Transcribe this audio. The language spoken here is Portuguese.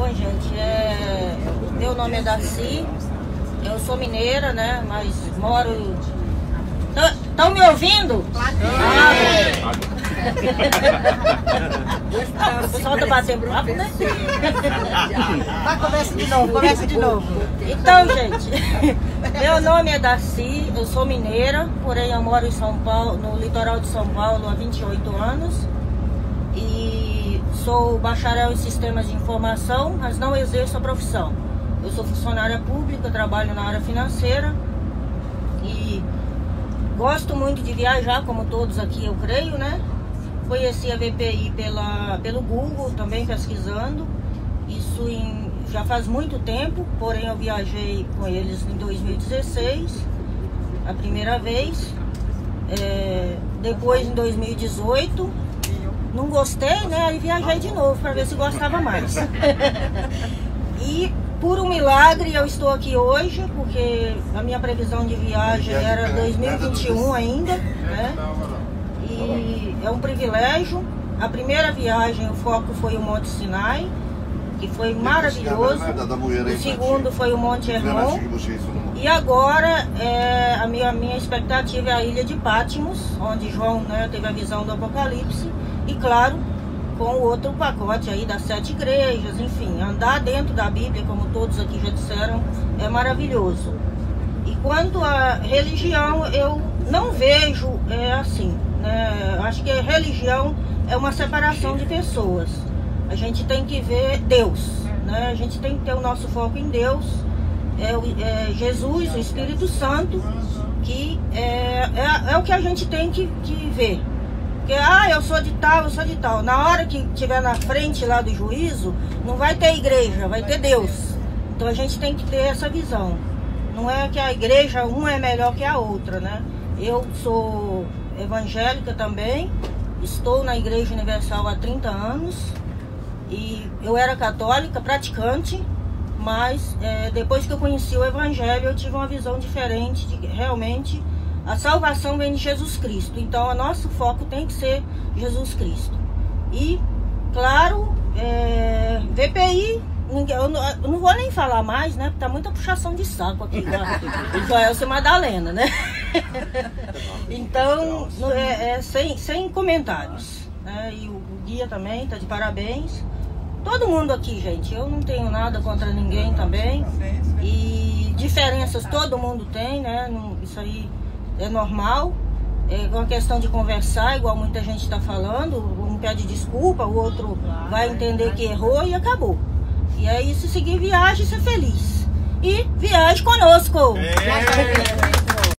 Bom, gente, meu nome é Darcy, eu sou mineira, né, mas moro... Estão me ouvindo? O pessoal tá batendo papo, né? Começa de novo. Então, gente, meu nome é Darcy, eu sou mineira, porém eu moro em São Paulo, no litoral de São Paulo há 28 anos. E sou bacharel em sistemas de informação, mas não exerço a profissão. Eu sou funcionária pública, trabalho na área financeira e gosto muito de viajar, como todos aqui eu creio, né? Conheci a VPI pelo Google, também pesquisando. Isso já faz muito tempo, porém eu viajei com eles em 2016, a primeira vez. Depois em 2018, não gostei, né? Aí viajei de novo para ver se gostava mais. E por um milagre eu estou aqui hoje, porque a minha previsão de viagem era 2021 ainda, né? E é um privilégio. A primeira viagem, o foco foi o Monte Sinai, que foi maravilhoso. O segundo foi o Monte Hermon. E agora a minha expectativa é a ilha de Patmos, onde João, né, teve a visão do Apocalipse. E claro, com o outro pacote aí das 7 igrejas, enfim, andar dentro da Bíblia, como todos aqui já disseram, é maravilhoso. E quanto à religião, eu não vejo assim, né? Acho que a religião é uma separação de pessoas. A gente tem que ver Deus, né? A gente tem que ter o nosso foco em Deus, Jesus, o Espírito Santo, que é o que a gente tem que ver. Porque, eu sou de tal, eu sou de tal. Na hora que estiver na frente lá do juízo, não vai ter igreja, vai ter Deus. Então a gente tem que ter essa visão. Não é que a igreja, uma é melhor que a outra, né? Eu sou evangélica também, estou na Igreja Universal há 30 anos. E eu era católica, praticante, mas depois que eu conheci o Evangelho, eu tive uma visão diferente de que realmente a salvação vem de Jesus Cristo. Então, o nosso foco tem que ser Jesus Cristo. E, claro, VPI, eu não vou nem falar mais, né? Porque tá muita puxação de saco aqui, Joel e Madalena, né? Então, sem comentários, né? E o guia também tá de parabéns. Todo mundo aqui, gente, eu não tenho nada contra ninguém também. E diferenças todo mundo tem, né? Isso aí é normal, é uma questão de conversar, igual muita gente está falando. Um pede desculpa, o outro vai entender que errou e acabou. E aí, se seguir viagem, ser feliz. E viaje conosco!